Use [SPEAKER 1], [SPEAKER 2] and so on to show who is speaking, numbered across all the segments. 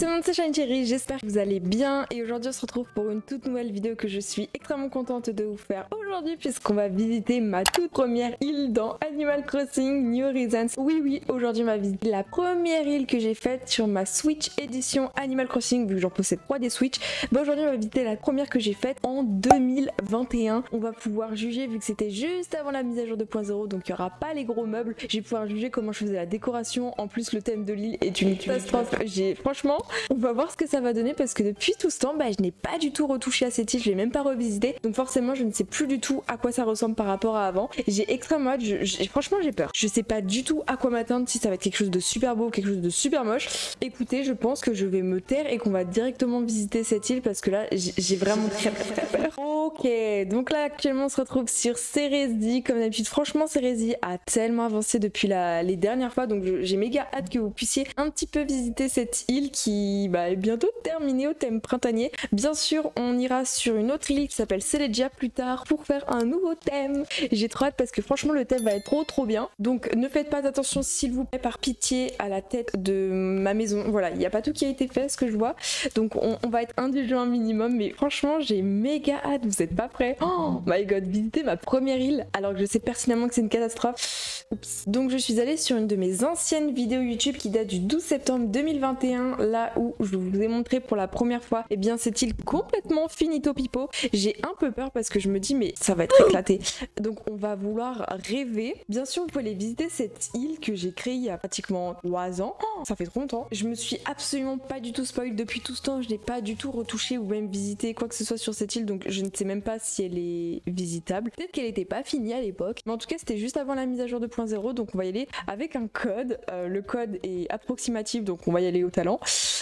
[SPEAKER 1] tout le monde, c'est Shiny, j'espère que vous allez bien et aujourd'hui on se retrouve pour une toute nouvelle vidéo que je suis extrêmement contente de vous faire aujourd'hui puisqu'on va visiter ma toute première île dans Animal Crossing New Horizons. Oui, aujourd'hui on va visiter la première île que j'ai faite sur ma Switch édition Animal Crossing vu que j'en possède 3 des Switch. Aujourd'hui on va visiter la première que j'ai faite en 2021. On va pouvoir juger vu que c'était juste avant la mise à jour 2.0 donc il n'y aura pas les gros meubles. Je vais pouvoir juger comment je faisais la décoration. En plus le thème de l'île est une catastrophe. Franchement, on va voir ce que ça va donner parce que depuis tout ce temps, je n'ai pas du tout retouché à cette île, je l'ai même pas revisité. Donc forcément, je ne sais plus du tout à quoi ça ressemble par rapport à avant. J'ai extrêmement hâte, franchement j'ai peur. Je sais pas du tout à quoi m'attendre, si ça va être quelque chose de super beau, quelque chose de super moche. Écoutez, je pense que je vais me taire et qu'on va directement visiter cette île parce que là, j'ai vraiment très peur. Ok, donc là actuellement on se retrouve sur Cérésy. Comme d'habitude, franchement Cérésy a tellement avancé depuis les dernières fois, donc j'ai méga hâte que vous puissiez un petit peu visiter cette île qui est bientôt terminée au thème printanier. Bien sûr, on ira sur une autre île qui s'appelle Celegia plus tard pour faire un nouveau thème. J'ai trop hâte parce que franchement le thème va être trop bien. Donc ne faites pas attention s'il vous plaît par pitié à la tête de ma maison. Voilà, il n'y a pas tout qui a été fait ce que je vois. Donc on va être indulgent un minimum, mais franchement j'ai méga hâte. Vous êtes pas prêts? Oh my god, visiter ma première île alors que je sais pertinemment que c'est une catastrophe. Oups. Donc je suis allée sur une de mes anciennes vidéos YouTube qui date du 12 septembre 2021, là où je vous ai montré pour la première fois cette île complètement finito pipo. J'ai un peu peur parce que je me dis mais ça va être éclaté. Donc on va vouloir rêver. Bien sûr vous pouvez aller visiter cette île que j'ai créée il y a pratiquement 3 ans. Oh, ça fait trop longtemps. Je me suis absolument pas du tout spoil depuis tout ce temps. Je n'ai pas du tout retouché ou même visité quoi que ce soit sur cette île, donc je ne sais même pas si elle est visitable. Peut-être qu'elle n'était pas finie à l'époque, mais en tout cas c'était juste avant la mise à jour 2.0, donc on va y aller avec un code. Le code est approximatif, donc on va y aller au talent.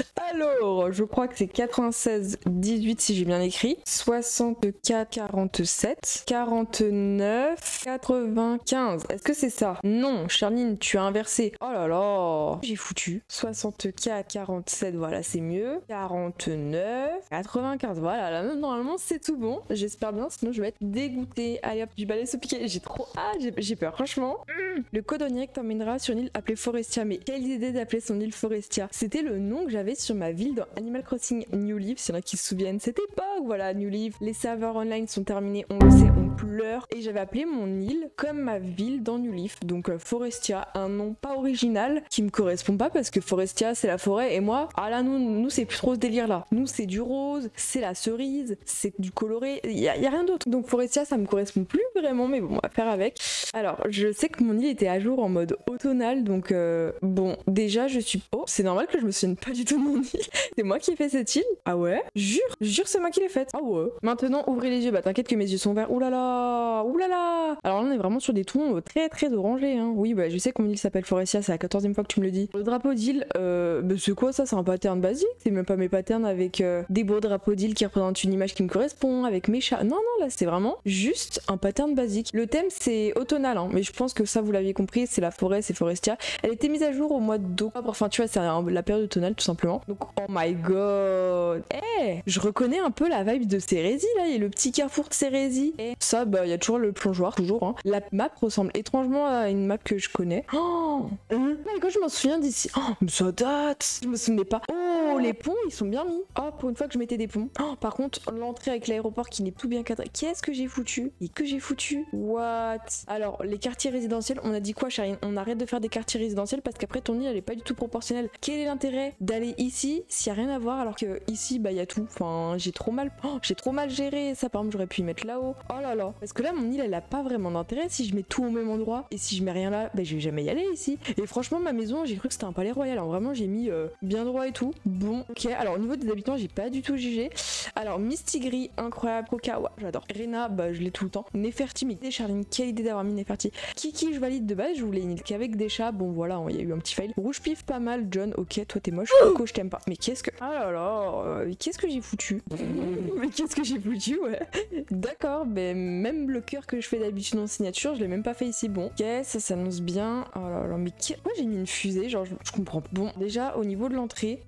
[SPEAKER 1] Alors, je crois que c'est 96 18 si j'ai bien écrit, 64 47 49 95. Est-ce que c'est ça? Non, Charline, tu as inversé. Oh là là, j'ai foutu 64 47, voilà, c'est mieux. 49 95, voilà, là normalement c'est tout bon. J'espère bien, sinon je vais être dégoûtée. Allez hop, du balai au piqué. J'ai trop j'ai peur, franchement. Le code onirique t'emmènera sur une île appelée Forestia. Mais quelle idée d'appeler son île Forestia. C'était le nom que j'avais sur ma ville dans Animal Crossing New Leaf, s'il y en a qui se souviennent. Cette époque, voilà, New Leaf, les serveurs online sont terminés, on le sait, on pleure. Et j'avais appelé mon île comme ma ville dans New Leaf. Donc Forestia, un nom pas original qui me correspond pas parce que Forestia c'est la forêt et moi, là nous c'est plus trop ce délire là. Nous c'est du rose, c'est la cerise, c'est du coloré, il y a rien d'autre. Donc Forestia ça me correspond plus vraiment, mais bon on va faire avec. Alors je sais que mon île était à jour en mode automnal, donc bon déjà je suis... Oh, c'est normal que je me souvienne pas du tout de mon île. C'est moi qui ai fait cette île? Ah ouais? Jure c'est moi qui l'ai faite. Ah ouais. Maintenant ouvrez les yeux, t'inquiète que mes yeux sont verts. Oulala. Alors là on est vraiment sur des tons très orangés hein. Oui je sais que mon île s'appelle Forestia, c'est la 14e fois que tu me le dis. Le drapeau d'île, c'est quoi ça? C'est un pattern basique? C'est même pas mes patterns avec des beaux drapeaux d'île qui représentent une image qui me correspond, avec mes chats. Non là c'est vraiment juste un pattern basique. Le thème c'est automnal hein, mais je pense que ça vous l'aviez compris, c'est la forêt, c'est Forestia. Elle était mise à jour au mois d'octobre, enfin tu vois c'est la période automnale tout simplement. Donc oh my god, je reconnais un peu la vibe de Cérésy là, il y a le petit carrefour de Cérésy. Et ça il y a toujours le plongeoir, toujours hein. La map ressemble étrangement à une map que je connais. Quand je m'en souviens d'ici. Mais ça date. Je me souvenais pas. Oh, les ponts, ils sont bien mis. Oh, pour une fois que je mettais des ponts. Oh, par contre, l'entrée avec l'aéroport qui n'est tout bien cadré. Qu'est-ce que j'ai foutu? Et que j'ai foutu? What? Alors, les quartiers résidentiels, on a dit quoi, Charine? On arrête de faire des quartiers résidentiels parce qu'après, ton île, elle est pas du tout proportionnelle. Quel est l'intérêt d'aller ici s'il y a rien à voir alors que ici, il y a tout? Enfin, j'ai trop mal géré. Ça, par exemple, j'aurais pu y mettre là-haut. Oh là là. Parce que là, mon île, elle a pas vraiment d'intérêt si je mets tout au même endroit. Et si je mets rien là, je vais jamais y aller ici. Et franchement, ma maison, j'ai cru que c'était un palais royal. Alors vraiment, j'ai mis bien droit et tout. Bon, ok. Alors au niveau des habitants, j'ai pas du tout jugé. Alors Mistigris, incroyable. Kokawa, j'adore. Rena, je l'ai tout le temps. Neferti, mais Charline, quelle idée d'avoir mis Neferti. Kiki, je valide de base. Je voulais une île qu'avec des chats. Bon voilà, il y a eu un petit fail. Rouge pif, pas mal. John, ok, toi t'es moche. Coco, je t'aime pas. Mais qu'est-ce que... Ah là là, qu'est-ce que j'ai foutu? Mais qu'est-ce que j'ai foutu, ouais. D'accord, même le cœur que je fais d'habitude en signature, je l'ai même pas fait ici. Bon, ok, ça s'annonce bien. Oh là là, mais pourquoi j'ai mis une fusée? Genre, je comprends. Bon, déjà, au niveau de l'entrée, c'est pas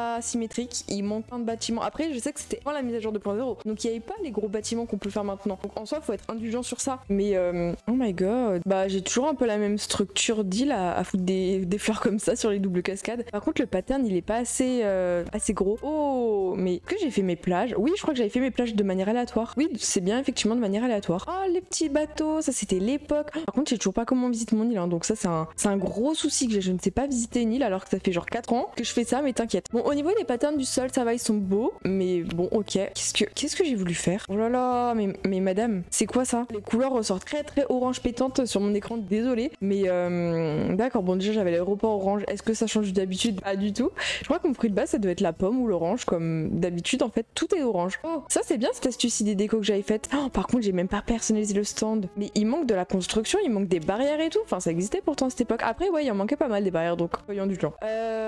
[SPEAKER 1] pas symétrique, il manque plein de bâtiments. Après je sais que c'était avant la mise à jour 2.0, donc il n'y avait pas les gros bâtiments qu'on peut faire maintenant. Donc en soi faut être indulgent sur ça. Mais oh my god, bah j'ai toujours un peu la même structure d'île à foutre des fleurs comme ça sur les doubles cascades. Par contre le pattern il est pas assez gros. Oh mais que j'ai fait mes plages. Oui je crois que j'avais fait mes plages de manière aléatoire. Oui c'est bien effectivement de manière aléatoire. Oh les petits bateaux, ça c'était l'époque. Par contre je sais toujours pas comment on visite mon île hein, donc ça c'est un gros souci que j'ai. Je ne sais pas visiter une île alors que ça fait genre 4 ans que je fais ça, mais t'inquiète. Bon au niveau des patterns du sol ça va, ils sont beaux, mais bon ok. Qu'est-ce que j'ai voulu faire? Oh là là, mais madame, c'est quoi ça? Les couleurs ressortent très très orange pétante sur mon écran, désolé. Mais d'accord, bon déjà j'avais l'aéroport orange. Est-ce que ça change d'habitude? Pas du tout. Je crois que mon fruit de base ça doit être la pomme ou l'orange, comme d'habitude en fait tout est orange. Oh ça c'est bien cette astuce des décos que j'avais faite. Oh, par contre j'ai même pas personnalisé le stand. Mais il manque de la construction, il manque des barrières et tout. Enfin ça existait pourtant à cette époque. Après ouais il en manquait pas mal des barrières, donc voyons du genre.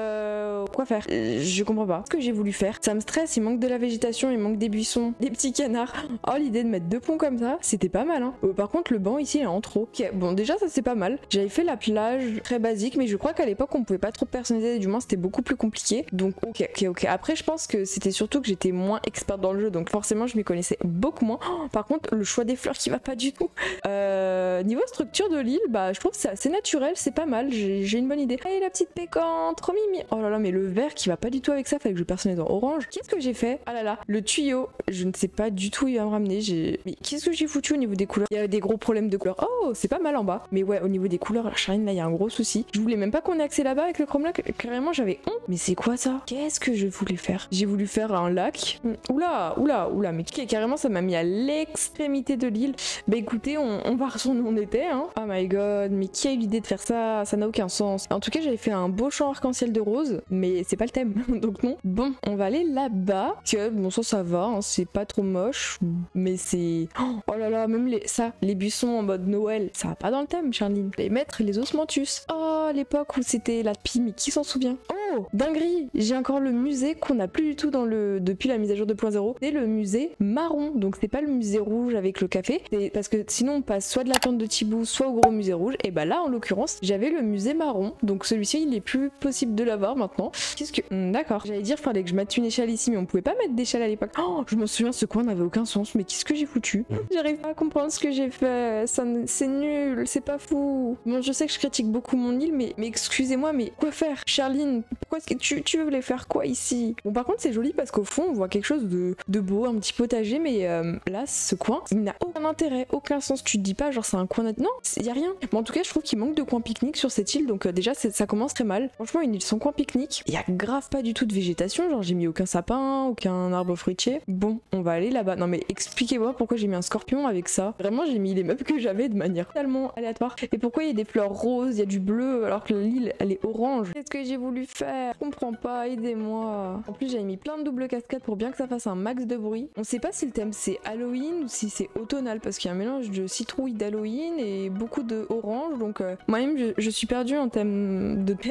[SPEAKER 1] Quoi faire? Je comprends pas ce que j'ai voulu faire. Ça me stresse, il manque de la végétation, il manque des buissons, des petits canards. Oh l'idée de mettre 2 ponts comme ça, c'était pas mal hein. Par contre le banc ici est en trop. Ok bon déjà ça c'est pas mal. J'avais fait la plage très basique, mais je crois qu'à l'époque on pouvait pas trop personnaliser, du moins c'était beaucoup plus compliqué. Donc ok. Après je pense que c'était surtout que j'étais moins experte dans le jeu, donc forcément je m'y connaissais beaucoup moins. Oh, par contre le choix des fleurs qui va pas du tout. Niveau structure de l'île, bah je trouve que c'est assez naturel, c'est pas mal, j'ai une bonne idée. Allez la petite pécante, trop mimi. Oh là là mais le vert qui va pas du tout avec ça, fallait que je personnalise en orange. Qu'est-ce que j'ai fait? Ah là là, le tuyau, je ne sais pas du tout où il va me ramener. Mais qu'est-ce que j'ai foutu au niveau des couleurs? Il y a des gros problèmes de couleurs. Oh c'est pas mal en bas. Mais ouais au niveau des couleurs, Charline là il y a un gros souci. Je voulais même pas qu'on ait accès là-bas avec le chrome là, carrément j'avais honte. Mais c'est quoi ça? Qu'est-ce que je voulais faire? J'ai voulu faire un lac. Oula, mais carrément ça m'a mis à l'extrémité de l'île. Bah écoutez, on va où on était hein. Oh my god, mais qui a eu l'idée de faire ça? Ça n'a aucun sens. En tout cas j'avais fait un beau champ arc-en-ciel de rose, mais c'est pas le thème, donc non. Bon, on va aller là-bas. Que bon ça va, hein, c'est pas trop moche, mais c'est... Oh là là, même les buissons en mode Noël, ça va pas dans le thème, Charline. Les mettre les osmanthus. Oh, l'époque où c'était la pie, mais qui s'en souvient? Oh, dinguerie! J'ai encore le musée qu'on n'a plus du tout depuis la mise à jour 2.0. C'est le musée marron, donc c'est pas le musée rouge avec le café, parce que sinon on passe soit de la tente de Thibou, soit au gros musée rouge. Et bah là en l'occurrence j'avais le musée marron, donc celui-ci il est plus possible de l'avoir maintenant. Qu'est-ce que... D'accord, j'allais dire fallait que je mette une échelle ici, mais on pouvait pas mettre d'échelle à l'époque. Oh, je me souviens, ce coin n'avait aucun sens, mais qu'est-ce que j'ai foutu? J'arrive pas à comprendre ce que j'ai fait, c'est nul, c'est pas fou. Bon je sais que je critique beaucoup mon île, mais excusez-moi, mais quoi faire? Charline, pourquoi est-ce que tu voulais faire quoi ici? Bon par contre c'est joli parce qu'au fond on voit quelque chose de beau, un petit potager, mais là ce coin il n'a aucun intérêt, aucun sens. Tu te dis pas genre c'est un coin non, il y a rien. Mais en tout cas je trouve qu'il manque de coin pique-nique sur cette île, donc déjà ça commence très mal. Franchement une île sans coin pique-nique, il y a grave pas du tout de végétation, genre j'ai mis aucun sapin, aucun arbre fruitier. Bon on va aller là-bas. Non mais expliquez-moi pourquoi j'ai mis un scorpion avec ça. Vraiment j'ai mis les meubles que j'avais de manière totalement aléatoire. Et pourquoi il y a des fleurs roses, il y a du bleu alors que l'île elle est orange? Qu'est-ce que j'ai voulu faire? Je comprends pas, aidez-moi. En plus j'avais mis plein de doubles cascades pour bien que ça fasse un max de bruit. On sait pas si le thème c'est Halloween ou si c'est automnal, parce qu'il y a un mélange de citrouille d'Halloween et beaucoup de orange, donc moi-même je suis perdue en thème de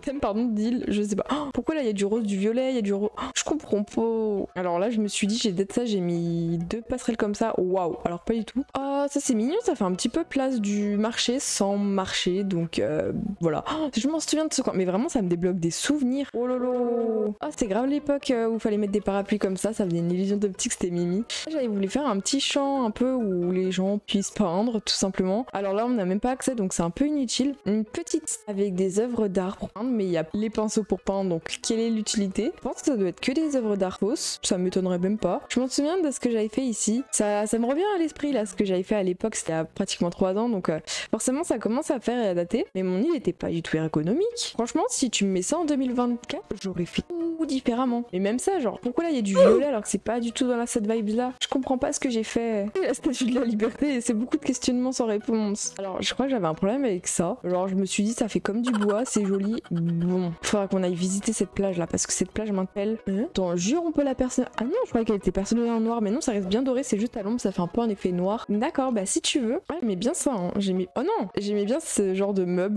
[SPEAKER 1] d'île, je sais pas. Oh, pourquoi là il y a du rose, du violet, il y a du rose, oh, je comprends pas. Alors là je me suis dit j'ai d'être ça, j'ai mis 2 passerelles comme ça, waouh, alors pas du tout. Oh ça c'est mignon, ça fait un petit peu place du marché sans marché, donc voilà. Oh, je m'en souviens de ce coin, mais vraiment ça me débloque des souvenirs. Oh lolo. Ah c'était grave l'époque où il fallait mettre des parapluies comme ça faisait une illusion d'optique, c'était mimi. J'avais voulu faire un petit champ un peu où les gens puissent peindre tout simplement. Alors là on n'a même pas accès, donc c'est un peu inutile. Une petite avec des œuvres d'art pour peindre, mais il y a les pinceaux pour peindre, donc quelle est l'utilité? Je pense que ça doit être que des œuvres d'art fausses, ça m'étonnerait même pas. Je m'en souviens de ce que j'avais fait ici, ça me revient à l'esprit là, ce que j'avais fait à l'époque, c'était à pratiquement 3 ans, donc forcément ça commence à faire et à dater, mais mon île était pas du tout ergonomique. Franchement si tu me mets ça en 2024, j'aurais fait tout différemment. Mais même ça, genre pourquoi là il y a du violet alors que c'est pas du tout dans cette vibe là? Je comprends pas ce que j'ai fait. La statue de la liberté, c'est beaucoup de questionnements sans réponse. Alors je crois que j'avais un problème avec ça, genre je me suis dit ça fait comme du bois, c'est joli. Bon, faudra qu'on aille visiter cette plage là, parce que cette plage m'appelle. Attends, jure on peut la personne... Ah non, je croyais qu'elle était personnalisée en noir, mais non ça reste bien doré, c'est juste à l'ombre, ça fait un peu un effet noir. D'accord, bah si tu veux. Ouais, mais bien ça, hein. J'aimais... Oh non, j'aimais bien ce genre de meuble. Oh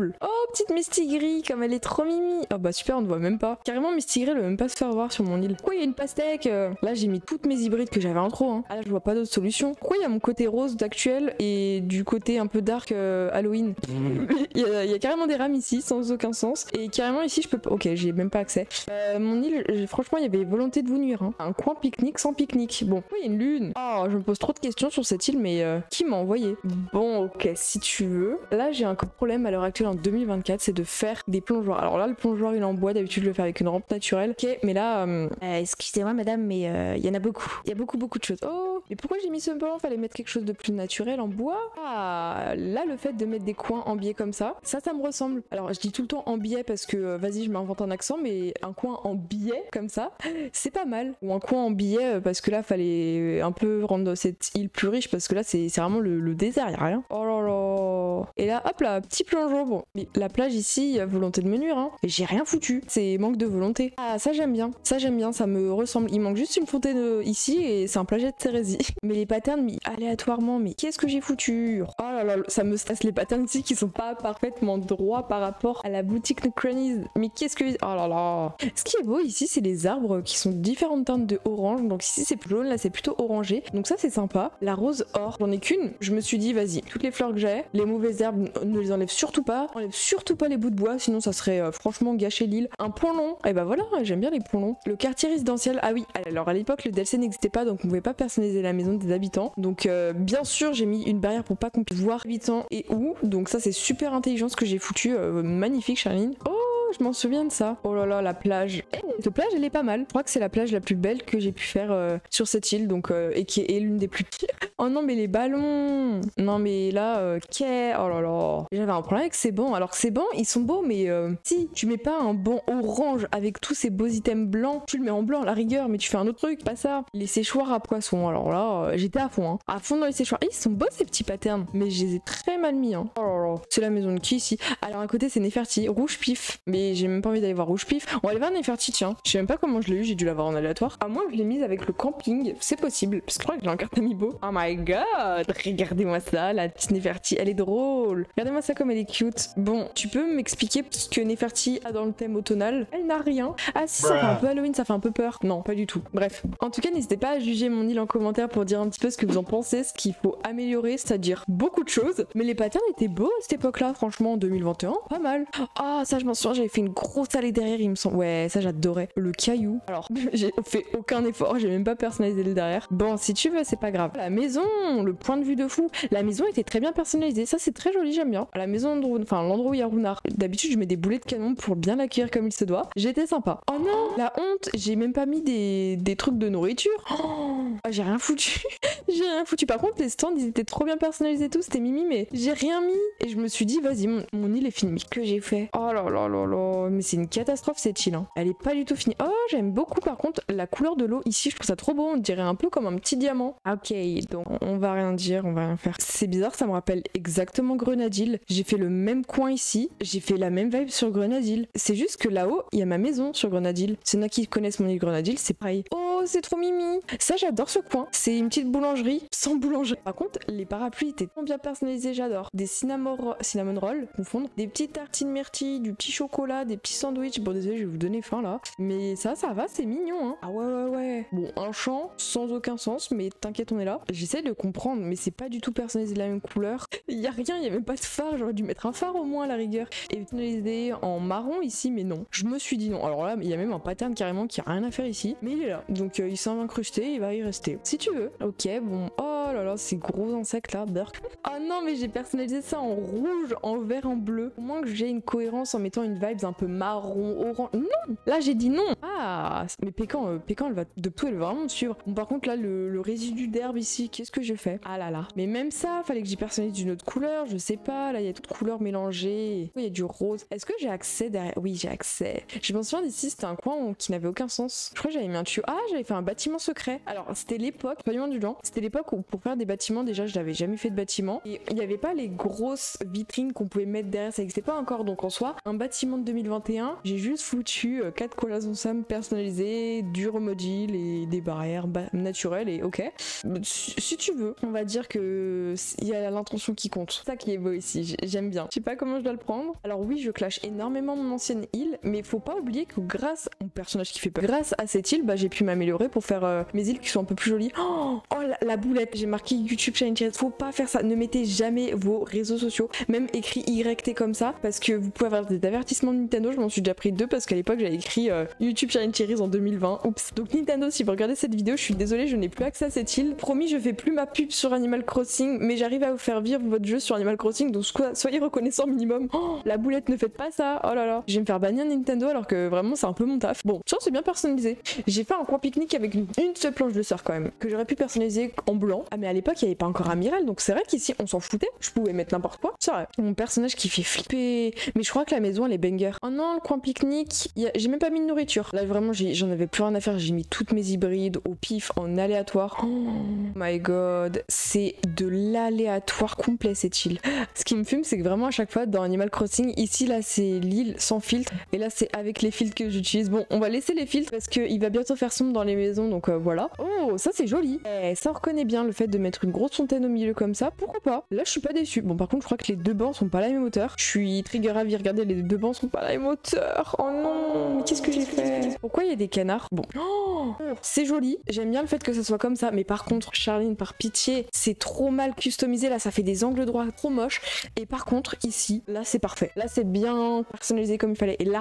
[SPEAKER 1] petite Mistigris, comme elle est trop mimi. Oh bah super, on ne voit même pas. Carrément, Mistigris, elle veut même pas se faire voir sur mon île. Pourquoi il y a une pastèque? Là, j'ai mis toutes mes hybrides que j'avais en trop. Hein. Ah là, je vois pas d'autre solution. Pourquoi il y a mon côté rose d'actuel et du côté un peu dark Halloween? Il y a carrément des rames ici, sans aucun sens. Et carrément ici, je peux pas... Ok, j'ai même pas accès. Mon île, franchement, il y avait volonté de vous nuire. Hein. Un coin pique-nique sans pique-nique. Bon, il y a une lune. Oh, je me pose trop de questions sur cette île, mais qui m'a envoyé? Bon, ok, si tu veux. Là, j'ai un problème à l'heure actuelle en 2024, c'est de faire des plongeoires. Alors là, le plongeoir, il est en bois. D'habitude, je le fais avec une rampe naturelle. Ok, mais là, excusez-moi, madame, mais il y en a beaucoup. Il y a beaucoup de choses. Oh, et pourquoi j'ai mis ce blanc? Fallait mettre quelque chose de plus naturel en bois. Ah, là, le fait de mettre des coins en biais comme ça me ressemble. Alors, je dis tout le temps en biais parce que, vas-y, je m'invente un accent, mais un coin en biais comme ça, c'est pas mal. Ou un coin en biais parce que là, fallait un peu rendre cette île plus riche parce que là, c'est vraiment le désert, y a rien. Oh là là. Et là, hop là, petit plongeon. Bon, mais la plage ici, il y a volonté de me nuire, hein. Et j'ai rien foutu. C'est manque de volonté. Ah, ça j'aime bien. Ça j'aime bien, ça me ressemble. Il manque juste une fontaine ici et c'est un plaget de Cérésie. Mais les patterns, mais aléatoirement, mais qu'est-ce que j'ai foutu? Oh là là, ça me stresse les patterns ici qui sont pas parfaitement droits par rapport à la boutique de Cronies. Mais qu'est-ce que... Oh là là. Ce qui est beau ici, c'est les arbres qui sont différentes teintes de orange. Donc ici c'est jaune, là c'est plutôt orangé. Donc ça c'est sympa. La rose or, j'en ai qu'une. Je me suis dit, vas-y, toutes les fleurs que j'ai, les mauvaises herbes, ne les enlève surtout pas. Enlève surtout pas les bouts de bois, sinon ça serait franchement gâcher l'île. Un pont long, et bah voilà, j'aime bien les ponts longs. Le quartier résidentiel, ah oui, alors à l'époque le DLC n'existait pas, donc on pouvait pas personnaliser la maison des habitants. Donc bien sûr j'ai mis une barrière pour pas qu'on puisse voir habitants et où. Donc ça c'est super intelligent ce que j'ai foutu. Magnifique Charline. Oh, je m'en souviens de ça. Oh là là, la plage. Cette plage, elle est pas mal. Je crois que c'est la plage la plus belle que j'ai pu faire sur cette île, donc et qui est l'une des plus pires. Oh non, mais les ballons. Non, mais là, oh là là. J'avais un problème avec ces bancs. Alors que ces bancs, ils sont beaux, mais si tu mets pas un banc orange avec tous ces beaux items blancs, tu le mets en blanc à la rigueur, mais tu fais un autre truc, pas ça. Les séchoirs à poissons. Alors là, j'étais à fond, hein. À fond dans les séchoirs. Et ils sont beaux ces petits patterns, mais je les ai très mal mis, hein. Oh là là. C'est la maison de qui ici? Alors à côté, c'est Neferti, rouge pif. Mais j'ai même pas envie d'aller voir rouge pif. On va aller voir Neferti, tiens. Je sais même pas comment je l'ai eu, j'ai dû l'avoir en aléatoire. À moins que je l'ai mise avec le camping, c'est possible. Parce que je crois que j'ai un carte amiibo. Oh my god, regardez-moi ça, la petite Neferti, elle est drôle. Regardez-moi ça comme elle est cute. Bon, tu peux m'expliquer ce que Neferti a dans le thème automnal? Elle n'a rien. Ah si, ça fait un peu Halloween, ça fait un peu peur. Non, pas du tout. Bref. En tout cas, n'hésitez pas à juger mon île en commentaire pour dire un petit peu ce que vous en pensez, ce qu'il faut améliorer, c'est-à-dire beaucoup de choses. Mais les patterns étaient beaux à cette époque-là, franchement, en 2021, pas mal. Ah, ça je m'en souviens, j'avais fait une grosse allée derrière, il me semble. Ouais, ça j'adorais. Le caillou. Alors, j'ai fait aucun effort, j'ai même pas personnalisé le derrière. Bon, si tu veux, c'est pas grave. La maison, le point de vue de fou. La maison était très bien personnalisée, ça c'est très joli, j'aime bien. La maison, enfin l'endroit où il y a Runar. D'habitude, je mets des boulets de canon pour bien l'accueillir comme il se doit. J'étais sympa. Oh non, la honte, j'ai même pas mis des trucs de nourriture. Oh, j'ai rien foutu. J'ai rien foutu. Par contre, les stands, ils étaient trop bien personnalisés tous, c'était mimi, mais j'ai rien mis. Et je me suis dit, vas-y, mon île est finie. Que j'ai fait? Oh là là là là, mais c'est une catastrophe cette île, hein. Elle est pas du tout finie. Oh, j'aime beaucoup par contre la couleur de l'eau ici, je trouve ça trop beau, on dirait un peu comme un petit diamant. Ok, donc on va rien dire, on va rien faire. C'est bizarre, ça me rappelle exactement Grenadille. J'ai fait le même coin ici, j'ai fait la même vibe sur Grenadille. C'est juste que là-haut, il y a ma maison sur Grenadille. S'il y en a qui connaissent mon île Grenadille, c'est pareil. Oh, c'est trop mimi. Ça, j'adore ce coin. C'est une petite boulangerie sans boulangerie. Par contre, les parapluies étaient trop bien personnalisés, j'adore. Des cinnamon rolls, confondre. Des petites tartines myrtilles, du petit chocolat, des petits sandwichs. Bon, désolé, je vais vous donner faim là. Mais ça va, c'est mignon, hein. Ah ouais, ouais, ouais. Bon, un champ sans aucun sens, mais t'inquiète, on est là. J'essaie de comprendre, mais c'est pas du tout personnalisé de la même couleur. Il y a rien, il y a même pas de phare. J'aurais dû mettre un phare au moins à la rigueur. Et personnalisé en marron ici, mais non. Je me suis dit non. Alors là, il y a même un pattern carrément qui a rien à faire ici. Mais il est là. Donc il s'en va incruster, il va y rester. Si tu veux. Ok, bon. Oh là là, ces gros insectes là, burk. Oh non, mais j'ai personnalisé ça en rouge, en vert, en bleu. Au moins que j'ai une cohérence en mettant une vibe un peu marron, orange. Non, là j'ai dit non. Ah, mais Pécan, elle va de tout, elle va vraiment me suivre. Bon, par contre là, le résidu d'herbe ici, qu'est-ce que je fais? Ah là là. Mais même ça, fallait que j'y personnalise d'une autre couleur, je sais pas. Là, il y a toutes couleurs mélangées. Il y a du rose. Est-ce que j'ai accès derrière? Oui, j'ai accès. Je m'en souviens d'ici, c'était un coin qui n'avait aucun sens. Je crois que j'avais mis un tuyau. Ah, j'avais fait un bâtiment secret. Alors, c'était l'époque, pas du genre, c'était l'époque où pour faire des bâtiments. Déjà, je n'avais jamais fait de bâtiment. Et il n'y avait pas les grosses vitrines qu'on pouvait mettre derrière, ça n'existait pas encore. Donc en soi, un bâtiment de 2021, j'ai juste foutu 4 collages ensemble personnalisés, du remodule et des barrières naturelles et ok. Si tu veux, on va dire que il y a l'intention qui compte. C'est ça qui est beau ici, j'aime bien. Je sais pas comment je dois le prendre. Alors oui, je clash énormément mon ancienne île, mais faut pas oublier que grâce au personnage qui fait peur, grâce à cette île, bah, j'ai pu m'améliorer pour faire mes îles qui sont un peu plus jolies. Oh la boulette, j'ai marqué YouTube Shiny Cherries, faut pas faire ça. Ne mettez jamais vos réseaux sociaux, même écrit YT comme ça, parce que vous pouvez avoir des avertissements de Nintendo. Je m'en suis déjà pris 2 parce qu'à l'époque j'avais écrit YouTube Shiny Cherries en 2020. Oups. Donc Nintendo, si vous regardez cette vidéo, je suis désolée, je n'ai plus accès à cette île. Promis, je fais plus ma pub sur Animal Crossing, mais j'arrive à vous faire vivre votre jeu sur Animal Crossing, donc soyez reconnaissants minimum. Oh, la boulette, ne faites pas ça. Oh là là. Je vais me faire bannir Nintendo alors que vraiment c'est un peu mon taf. Bon, je pense que c'est bien personnalisé. J'ai fait un coin pique-nique avec une seule planche de surf quand même, que j'aurais pu personnaliser en blanc. Ah mais à l'époque il n'y avait pas encore Amiral, donc c'est vrai qu'ici on s'en foutait. Je pouvais mettre n'importe quoi. C'est vrai. Mon personnage qui fait flipper. Mais je crois que la maison elle est banger. Oh non, le coin pique-nique, j'ai même pas mis de nourriture. Là vraiment j'en avais plus rien à faire. J'ai mis toutes mes hybrides au pif en aléatoire. Oh my god, c'est de l'aléatoire complet cette île. Ce qui me fume, c'est que vraiment à chaque fois dans Animal Crossing, ici là c'est l'île sans filtre et là c'est avec les filtres que j'utilise. Bon, on va laisser les filtres parce qu'il va bientôt faire sombre dans les maisons, donc voilà. Oh, ça c'est joli. Ça reconnaît bien le fait de mettre une grosse fontaine au milieu comme ça, pourquoi pas. Là je suis pas déçue. Bon par contre je crois que les 2 bancs sont pas la même hauteur. Je suis trigger ravie, regardez, les 2 bancs sont pas la même hauteur. Oh non, mais qu'est-ce que j'ai fait? Pourquoi il y a des canards? Bon, oh, c'est joli, j'aime bien le fait que ça soit comme ça, mais par contre Charline, par pitié, c'est trop mal customisé, là ça fait des angles droits trop moches. Et par contre ici, là c'est parfait, là c'est bien personnalisé comme il fallait. Et là,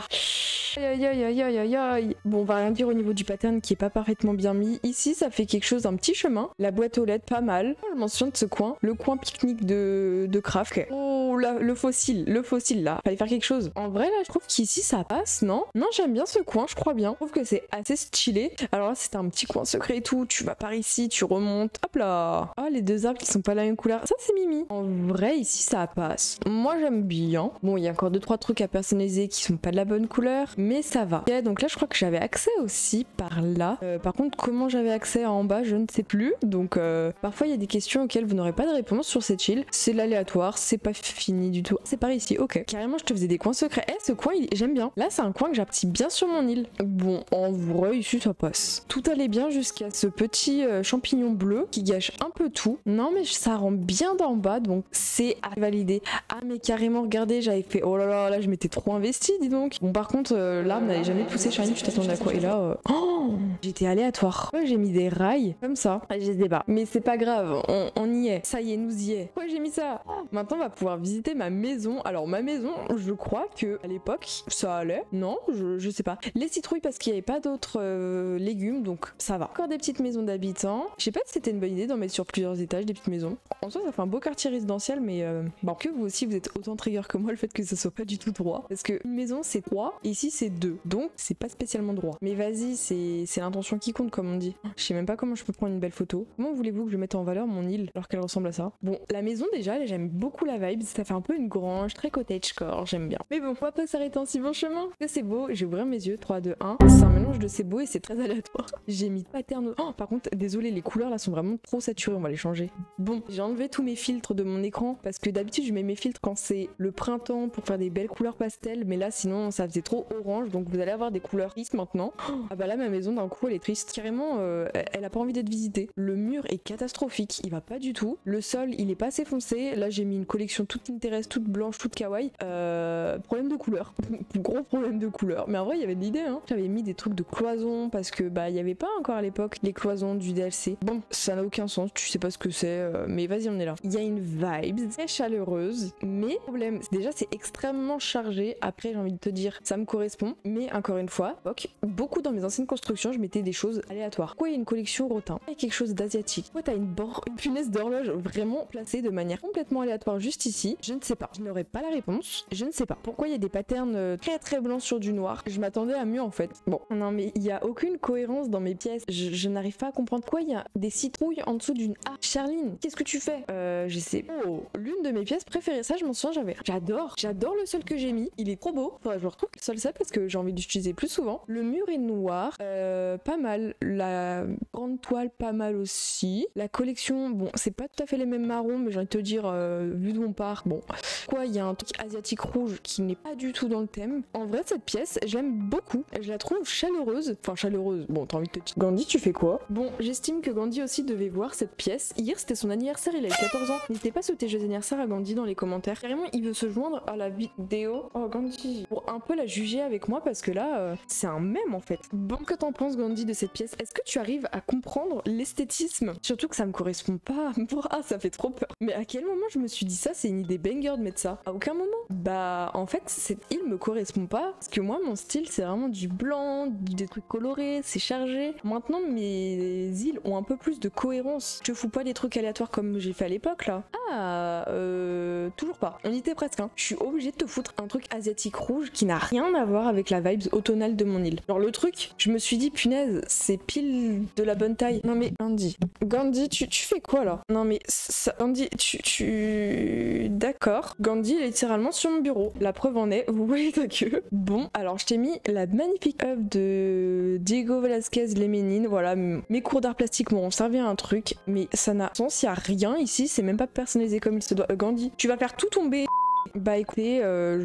[SPEAKER 1] aïe aïe aïe aïe aïe aïe. Bon, on va rien dire au niveau du pattern qui est pas parfaitement bien mis. Ici ça fait quelque chose d'un petit chemin. La boîte aux lettres pas mal. Je mentionne ce coin, le coin pique-nique de craft. Okay. Oh là, le fossile là, fallait faire quelque chose. En vrai là je trouve qu'ici ça passe, non? Non, j'aime bien ce coin, je crois bien. Je trouve que c'est assez stylé. Alors là c'est un petit coin secret et tout, tu vas par ici, tu remontes, hop là. Ah, les 2 arbres qui sont pas la même couleur, ça c'est mimi. En vrai ici ça passe. Moi j'aime bien. Bon, il y a encore 2-3 trucs à personnaliser qui sont pas de la bonne couleur, mais ça va. Ok, donc là je crois que j'avais accès aussi par là. Par contre comment j'avais accès en bas je ne sais plus. Donc parfois il y a des questions auxquelles vous n'aurez pas de réponse sur cette île. C'est l'aléatoire, c'est pas fini du tout. C'est par ici, ok. Carrément je te faisais des coins secrets. Eh, ce coin j'aime bien. Là c'est un coin que j'apprécie bien sur mon île. Bon, en vrai ici ça passe. Tout allait bien jusqu'à ce petit champignon bleu qui gâche un peu tout. Non mais ça rend bien d'en bas, donc c'est à valider. Ah mais carrément, regardez, j'avais fait, oh là là, là je m'étais trop investie, dis donc. Bon par contre l'arbre n'allait jamais pousser Shiny, tu t'attendais à quoi? Et là oh, j'étais aléatoire. Ouais, j'ai mis des rails comme ça, je les débat. Mais c'est pas grave, on y est. Ça y est, nous y est. Ouais, j'ai mis ça. Maintenant on va pouvoir visiter ma maison. Alors ma maison, je crois que à l'époque ça allait. Non, je sais pas. Les citrouilles parce qu'il n'y avait pas d'autres légumes, donc ça va. Encore des petites maisons d'habitants. Je sais pas si c'était une bonne idée d'en mettre sur plusieurs étages des petites maisons. En soi ça fait un beau quartier résidentiel, mais bon, que vous aussi vous êtes autant trigger que moi le fait que ça soit pas du tout droit. Parce que une maison c'est 3 et ici c'est 2. Donc c'est pas spécialement droit. Mais vas-y, c'est l'intention qui compte comme on dit. Je sais même pas comment je peux prendre une belle photo. Comment voulez-vous que je mette en valeur mon île alors qu'elle ressemble à ça? Bon, la maison déjà, j'aime beaucoup la vibe. Ça fait un peu une grange, très cottagecore, j'aime bien. Mais bon, on va pas s'arrêter en si bon chemin. Que c'est beau, j'ai ouvert mes yeux, 3, 2, 1. C'est un mélange de c'est beau et c'est très aléatoire. J'ai mis pattern. Oh, par contre, désolé, les couleurs là sont vraiment trop saturées, on va les changer. Bon, j'ai enlevé tous mes filtres de mon écran parce que d'habitude je mets mes filtres quand c'est le printemps pour faire des belles couleurs pastel, mais là sinon ça faisait trop orange, donc vous allez avoir des couleurs tristes maintenant. Oh, ah bah là ma maison d'un coup elle est triste. Carrément, elle a pas envie d'être visitée. Le mur est catastrophique, il va pas du tout. Le sol il est pas assez foncé. Là j'ai mis une collection toute Pinterest, toute blanche, toute kawaii. Problème de couleur. Gros problème de couleur. Mais en vrai il y avait de l'idée hein. J'avais mis des trucs de cloison parce que bah il y avait pas encore à l'époque les cloisons du DLC. Bon, ça n'a aucun sens, tu sais pas ce que c'est, mais vas-y on est là. Il y a une vibe très chaleureuse, mais problème, déjà c'est extrêmement chargé. Après j'ai envie de te dire, ça me correspond, mais encore une fois, beaucoup dans mes anciennes constructions, je mettais des choses aléatoires. Pourquoi il y a une collection rotin? Il y a quelque chose d'asiatique. Pourquoi t'as une punaise d'horloge vraiment placée de manière complètement aléatoire juste ici? Je ne sais pas. Je n'aurai pas la réponse. Je ne sais pas. Pourquoi il y a des patterns très très blancs sur du noir? Je m'attendais à mieux en fait. Bon, non mais il y a aucune cohérence cohérence dans mes pièces. Je n'arrive pas à comprendre pourquoi il y a des citrouilles en dessous d'une A. Charline, qu'est-ce que tu fais? Je sais. Oh, l'une de mes pièces préférées, ça je m'en souviens, j'adore le sol que j'ai mis, il est trop beau. Faudrait que je retrouve le sol parce que j'ai envie d'utiliser plus souvent. Le mur est noir, pas mal. La grande toile, pas mal aussi. La collection, bon, c'est pas tout à fait les mêmes marrons, mais j'ai envie de te dire, vu d'où on part, bon. Quoi, il y a un truc asiatique rouge qui n'est pas du tout dans le thème. En vrai, cette pièce, j'aime beaucoup. Je la trouve chaleureuse. Enfin, chaleureuse. Bon, t'as envie de te dire. Gandhi, tu fais quoi? Bon, j'estime que Gandhi aussi devait voir cette pièce. Hier, c'était son anniversaire, il a eu 14 ans. N'hésitez pas à souhaiter joyeux anniversaire à Gandhi dans les commentaires. Carrément, il veut se joindre à la vidéo. Oh, Gandhi. Pour un peu la juger avec moi, parce que là, c'est un mème en fait. Bon, que t'en penses, Gandhi, de cette pièce? Est-ce que tu arrives à comprendre l'esthétisme? Surtout que ça me correspond pas. Ah, ça fait trop peur. Mais à quel moment je me suis dit ça? C'est une idée banger de mettre ça. À aucun moment. Bah, en fait, cette île me correspond pas. Parce que moi, mon style, c'est vraiment du blanc, des trucs colorés, c'est chargé. Maintenant, mes îles ont un peu plus de cohérence. Je fous pas des trucs aléatoires comme j'ai fait à l'époque là. Ah, toujours pas. On y était presque, hein. Je suis obligée de te foutre un truc asiatique rouge qui n'a rien à voir avec la vibes automnale de mon île. Genre le truc, je me suis dit, punaise, c'est pile de la bonne taille. Non mais, Gandhi, tu fais quoi là? Non mais, ça, Gandhi, D'accord. Gandhi est littéralement sur mon bureau. La preuve en est, vous voyez ta queue. Bon, alors je t'ai mis la magnifique œuvre de Diego Velázquez Lemenin. Voilà, mes cours d'art plastique m'ont servi à un truc, mais ça n'a sens, il y a rien ici, c'est même pas personnalisé comme il se doit. Gandhi, tu vas faire tout tomber. Bah écoutez,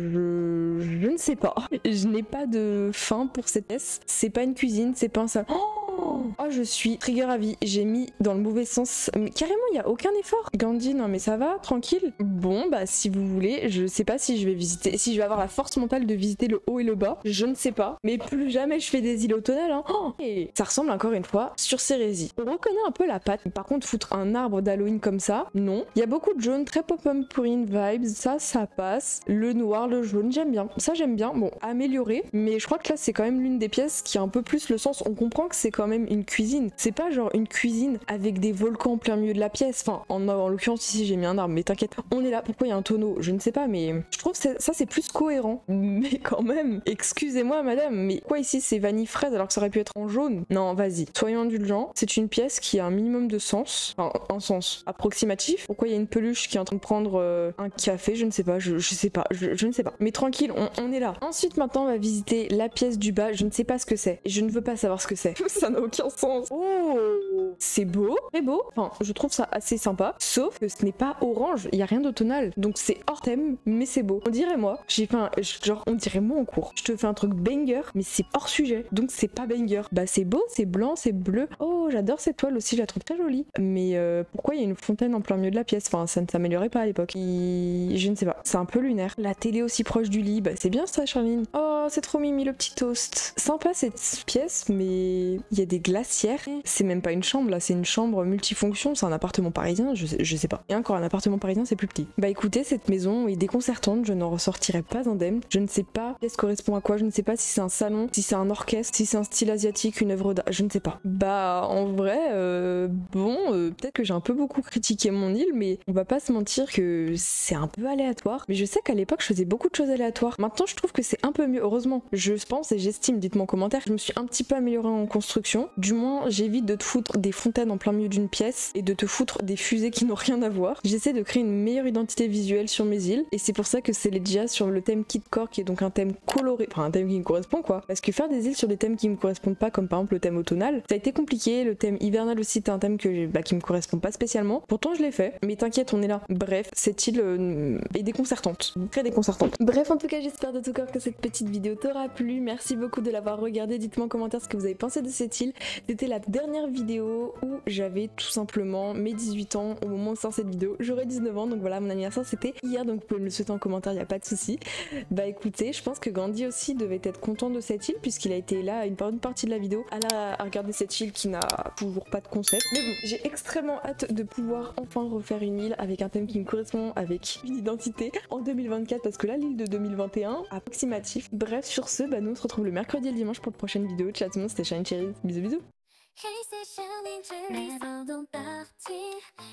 [SPEAKER 1] je ne sais pas. Je n'ai pas de fin pour cette pièce. C'est pas une cuisine, c'est pas un salon. Oh, je suis trigger ravie. J'ai mis dans le mauvais sens. Mais carrément, il n'y a aucun effort. Gandhi, non mais ça va, tranquille. Bon, bah si vous voulez, je sais pas si je vais visiter, si je vais avoir la force mentale de visiter le haut et le bas. Je ne sais pas. Mais plus jamais je fais des îles automnales. Hein. Oh, et ça ressemble encore une fois sur Cérésie. On reconnaît un peu la patte. Par contre, foutre un arbre d'Halloween comme ça, non. Il y a beaucoup de jaune, très pop-up purine vibes. Ça passe. Le noir, le jaune, j'aime bien. Ça, j'aime bien. Bon, amélioré. Mais je crois que là, c'est quand même l'une des pièces qui a un peu plus le sens. On comprend que c'est quand même une cuisine. C'est pas genre une cuisine avec des volcans en plein milieu de la pièce. Enfin, en l'occurrence, ici, j'ai mis un arbre. Mais t'inquiète, on est là. Pourquoi il y a un tonneau? Je ne sais pas, mais je trouve que ça, c'est plus cohérent. Mais quand même, excusez-moi, madame, mais quoi ici, c'est vanille fraise alors que ça aurait pu être en jaune? Non, vas-y. Soyons indulgents. C'est une pièce qui a un minimum de sens. Enfin, un sens approximatif. Pourquoi il y a une peluche qui est en train de prendre un café? Je ne sais pas. Je sais pas. Je ne sais pas. Mais tranquille, on est là. Ensuite, maintenant, on va visiter la pièce du bas. Je ne sais pas ce que c'est. Et je ne veux pas savoir ce que c'est. Ça n'a aucun sens. Oh, c'est beau, très beau. Enfin, je trouve ça assez sympa. Sauf que ce n'est pas orange. Il y a rien d'automnal. Donc c'est hors thème, mais c'est beau. On dirait moi. Genre, on dirait moi en cours. Je te fais un truc banger, mais c'est hors sujet. Donc c'est pas banger. Bah c'est beau, c'est blanc, c'est bleu. Oh, j'adore cette toile aussi. Je la trouve très jolie. Mais pourquoi il y a une fontaine en plein milieu de la pièce? Enfin, ça ne s'améliorait pas à l'époque. Je ne sais pas. C'est un peu lunaire. La télé aussi proche du lit. Bah c'est bien ça, Charline. Oh, c'est trop mimi le petit toast. Sympa cette pièce, mais il y a des glacières. C'est même pas une chambre là, c'est une chambre multifonction, c'est un appartement parisien, je sais pas. Et encore un appartement parisien, c'est plus petit. Bah écoutez, cette maison est déconcertante, je n'en ressortirai pas indemne. Je ne sais pas ce qui correspond à quoi, je ne sais pas si c'est un salon, si c'est un orchestre, si c'est un style asiatique, une œuvre d'art, je ne sais pas. Bah en vrai, peut-être que j'ai un peu beaucoup critiqué mon île, mais on va pas se mentir que c'est un peu aléatoire. Mais je sais qu'à l'époque, je faisais beaucoup de choses aléatoires. Maintenant, je trouve que c'est un peu mieux, heureusement. Je pense et j'estime, dites-moi en commentaire, je me suis un petit peu améliorée en construction. Du moins, j'évite de te foutre des fontaines en plein milieu d'une pièce et de te foutre des fusées qui n'ont rien à voir. J'essaie de créer une meilleure identité visuelle sur mes îles et c'est pour ça que c'est Legia sur le thème Kitcore qui est donc un thème coloré, enfin un thème qui me correspond quoi. Parce que faire des îles sur des thèmes qui me correspondent pas, comme par exemple le thème automnal, ça a été compliqué. Le thème hivernal aussi c'est un thème qui me correspond pas spécialement. Pourtant je l'ai fait, mais t'inquiète, on est là. Bref, cette île est déconcertante, très déconcertante. Bref, en tout cas, j'espère de tout cœur que cette petite vidéo t'aura plu. Merci beaucoup de l'avoir regardée. Dites-moi en commentaire ce que vous avez pensé de cette île. C'était la dernière vidéo où j'avais tout simplement mes 18 ans au moment où sort cette vidéo. J'aurais 19 ans, donc voilà, mon anniversaire c'était hier, donc vous pouvez me le souhaiter en commentaire, y a pas de souci. Bah écoutez, je pense que Gandhi aussi devait être content de cette île puisqu'il a été là une bonne partie de la vidéo à regarder cette île qui n'a toujours pas de concept. Mais bon, j'ai extrêmement hâte de pouvoir enfin refaire une île avec un thème qui me correspond, avec une identité en 2024 parce que là l'île de 2021 approximatif. Bref, sur ce, bah nous on se retrouve le mercredi et le dimanche pour la prochaine vidéo. Ciao tout le monde, c'était Shine Cherry, bisous bisous. Hey, c'est Charline Cherry, sans partir.